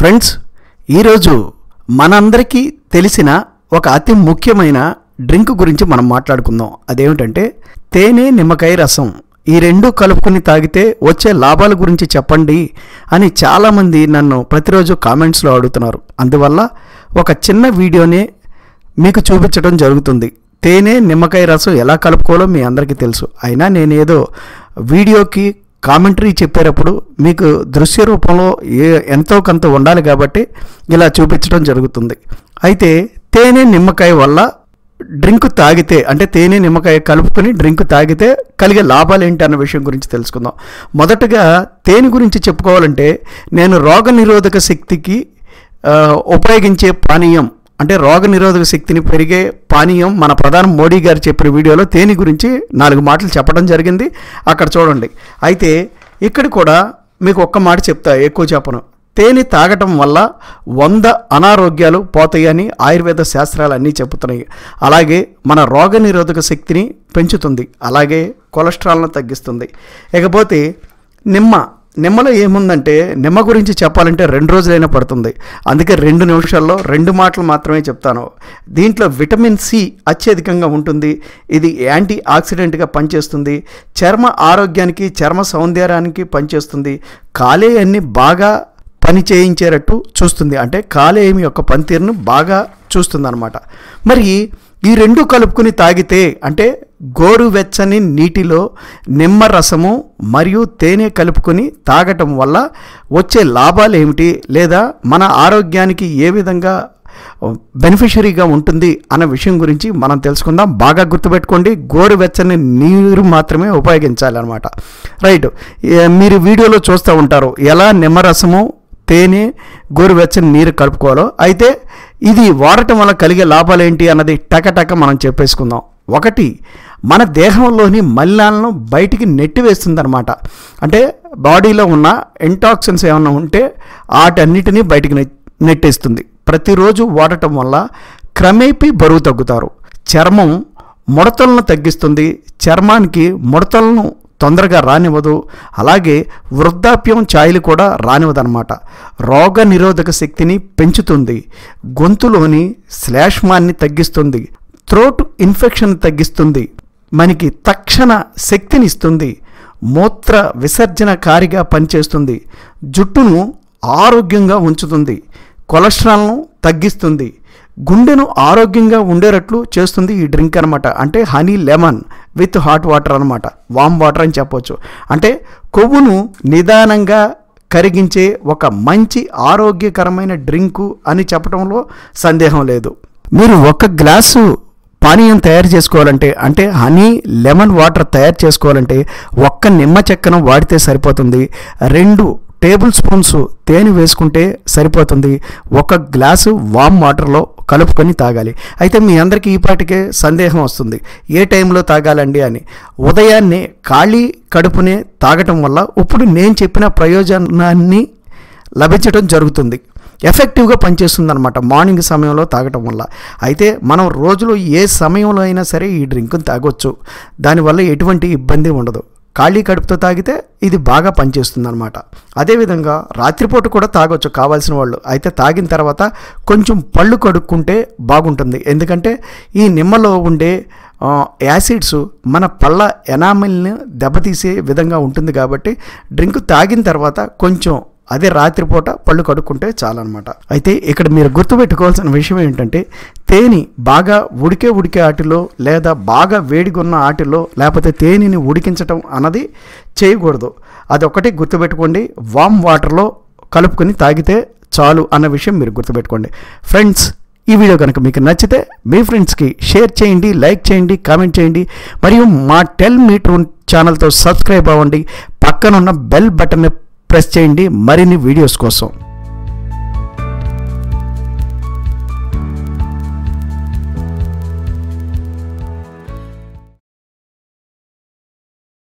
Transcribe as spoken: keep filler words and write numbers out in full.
Friends, ఈరోజు మనందరికీ తెలిసిన ఒక అతి ముఖ్యమైన డ్రింక్ గురించి మనం మాట్లాడుకుందాం. అదేమిటంటే తేనె నిమ్మకాయ రసం. ఈ రెండు కలుపుకొని తాగితే వచ్చే లాభాల గురించి చెప్పండి అని చాలామంది నన్ను ప్రతిరోజు కామెంట్స్లో అడుగుతున్నారు. అందువల్ల ఒక చిన్న వీడియోనే మీకు చూపించడం జరుగుతుంది. తేనె నిమ్మకాయ రసం ఎలా కలుపుకోవాలో మీ అందరికీ తెలుసు. అయినా నేనేదో వీడియోకి కామెంటరీ చెప్పేటప్పుడు మీకు దృశ్య రూపంలో ఏ ఎంతో కొంత ఉండాలి కాబట్టి ఇలా చూపించడం జరుగుతుంది. అయితే తేనె నిమ్మకాయ వల్ల డ్రింక్ తాగితే, అంటే తేనె నిమ్మకాయ కలుపుకొని డ్రింక్ తాగితే కలిగే లాభాలు ఏంటి అన్న విషయం గురించి తెలుసుకుందాం. మొదటగా తేనె గురించి చెప్పుకోవాలంటే, నేను రోగ నిరోధక శక్తికి ఉపయోగించే పానీయం, అంటే రోగ నిరోధక శక్తిని పెరిగే పానీయం మన ప్రధాని మోడీ గారు చెప్పిన వీడియోలో తేనె గురించి నాలుగు మాటలు చెప్పడం జరిగింది. అక్కడ చూడండి. అయితే ఇక్కడ కూడా మీకు ఒక్క మాట చెప్తా, ఎక్కువ చెప్పను. తేనె తాగటం వల్ల వంద అనారోగ్యాలు పోతాయని ఆయుర్వేద శాస్త్రాలు అన్నీ చెబుతున్నాయి. అలాగే మన రోగ నిరోధక శక్తిని పెంచుతుంది, అలాగే కొలెస్ట్రాల్ను తగ్గిస్తుంది. ఇకపోతే నిమ్మ నిమ్మలో ఏముందంటే, నిమ్మ గురించి చెప్పాలంటే రెండు రోజులైనా పడుతుంది. అందుకే రెండు నిమిషాల్లో రెండు మాటలు మాత్రమే చెప్తాను. దీంట్లో విటమిన్ సి అత్యధికంగా ఉంటుంది. ఇది యాంటీ ఆక్సిడెంట్గా పనిచేస్తుంది. చర్మ ఆరోగ్యానికి, చర్మ సౌందర్యానికి పనిచేస్తుంది. కాలేయాన్ని బాగా పని చేయించేటట్టు చూస్తుంది, అంటే కాలేయం యొక్క పనితీరును బాగా చూస్తుంది అన్నమాట. మరి ఈ రెండు కలుపుకొని తాగితే, అంటే గోరువెచ్చని నీటిలో నిమ్మ రసము మరియు తేనె కలుపుకొని తాగటం వల్ల వచ్చే లాభాలు ఏమిటి, లేదా మన ఆరోగ్యానికి ఏ విధంగా బెనిఫిషరీగా ఉంటుంది అన్న విషయం గురించి మనం తెలుసుకుందాం. బాగా గుర్తుపెట్టుకోండి, గోరువెచ్చని నీరు మాత్రమే ఉపయోగించాలి అన్నమాట. రైట్, మీరు వీడియోలో చూస్తూ ఉంటారు ఎలా నిమ్మరసము తేనె గోరువెచ్చని నీరు కలుపుకోవాలో. అయితే ఇది వాడటం వల్ల కలిగే లాభాలు ఏంటి అన్నది టకటక మనం చెప్పేసుకుందాం. ఒకటి, మన దేహంలోని మలినాలను బయటికి నెట్టివేస్తుంది అనమాట. అంటే బాడీలో ఉన్న ఇంటాక్సిన్స్ ఏమైనా ఉంటే వాటన్నిటినీ బయటికి నెట్టేస్తుంది. ప్రతిరోజు వాడటం వల్ల క్రమేపీ బరువు తగ్గుతారు. చర్మం ముడతలను తగ్గిస్తుంది. చర్మానికి ముడతలను తొందరగా రానివ్వదు. అలాగే వృద్ధాప్యం ఛాయలు కూడా రానివ్వదన్నమాట. రోగ నిరోధక శక్తిని పెంచుతుంది. గొంతులోని శ్లేష్మాన్ని తగ్గిస్తుంది. థ్రోట్ ఇన్ఫెక్షన్ తగ్గిస్తుంది. మనకి తక్షణ శక్తిని ఇస్తుంది. మూత్ర విసర్జనకారిగా పనిచేస్తుంది. జుట్టును ఆరోగ్యంగా ఉంచుతుంది. కొలెస్ట్రాల్ను తగ్గిస్తుంది. గుండెను ఆరోగ్యంగా ఉండేటట్లు చేస్తుంది ఈ డ్రింక్ అనమాట. అంటే honey lemon with hot water అనమాట, వామ్ వాటర్ అని చెప్పవచ్చు. అంటే కొవ్వును నిదానంగా కరిగించే ఒక మంచి ఆరోగ్యకరమైన డ్రింకు అని చెప్పడంలో సందేహం లేదు. మీరు ఒక గ్లాసు పానీయం తయారు చేసుకోవాలంటే, అంటే హనీ లెమన్ వాటర్ తయారు చేసుకోవాలంటే ఒక్క నిమ్మ చెక్కను వాడితే సరిపోతుంది. రెండు టేబుల్ స్పూన్స్ తేనె వేసుకుంటే సరిపోతుంది. ఒక గ్లాసు వామ్ వాటర్లో కలుపుకొని తాగాలి. అయితే మీ అందరికీ ఈ పాటికే సందేహం వస్తుంది, ఏ టైంలో తాగాలండి అని. ఉదయాన్నే ఖాళీ కడుపునే తాగటం వల్ల ఇప్పుడు నేను చెప్పిన ప్రయోజనాన్ని లభించడం జరుగుతుంది. ఎఫెక్టివ్గా పనిచేస్తుంది అనమాట మార్నింగ్ సమయంలో తాగటం వల్ల. అయితే మనం రోజులో ఏ సమయంలో అయినా సరే ఈ డ్రింక్ని తాగొచ్చు. దానివల్ల ఎటువంటి ఇబ్బంది ఉండదు. ఖాళీ కడుపుతో తాగితే ఇది బాగా పనిచేస్తుంది అనమాట. అదేవిధంగా రాత్రిపూట కూడా తాగొచ్చు కావాల్సిన వాళ్ళు. అయితే తాగిన తర్వాత కొంచెం పళ్ళు కడుక్కుంటే బాగుంటుంది. ఎందుకంటే ఈ నిమ్మలో ఉండే యాసిడ్స్ మన పళ్ళ ఎనామిల్ని దెబ్బతీసే విధంగా ఉంటుంది. కాబట్టి డ్రింక్ తాగిన తర్వాత కొంచెం అదే రాత్రిపూట పళ్ళు కడుక్కుంటే చాలన్నమాట. అయితే ఇక్కడ మీరు గుర్తుపెట్టుకోవాల్సిన విషయం ఏంటంటే, తేనె బాగా ఉడికే ఉడికే ఆటిలో, లేదా బాగా వేడిగొన్న ఆటిలో, లేకపోతే తేనెని ఉడికించటం అన్నది చేయకూడదు. అదొకటి గుర్తుపెట్టుకోండి. వామ్ వాటర్లో కలుపుకొని తాగితే చాలు అన్న విషయం మీరు గుర్తుపెట్టుకోండి. ఫ్రెండ్స్, ఈ వీడియో కనుక మీకు నచ్చితే మీ ఫ్రెండ్స్కి షేర్ చేయండి, లైక్ చేయండి, కామెంట్ చేయండి. మరియు మా టెల్ మీ ట్రూ ఛానల్తో సబ్స్క్రైబ్ అవ్వండి. పక్కనున్న బెల్ బటన్ని ప్రెస్ చేయండి మరిన్ని వీడియోస్ కోసం.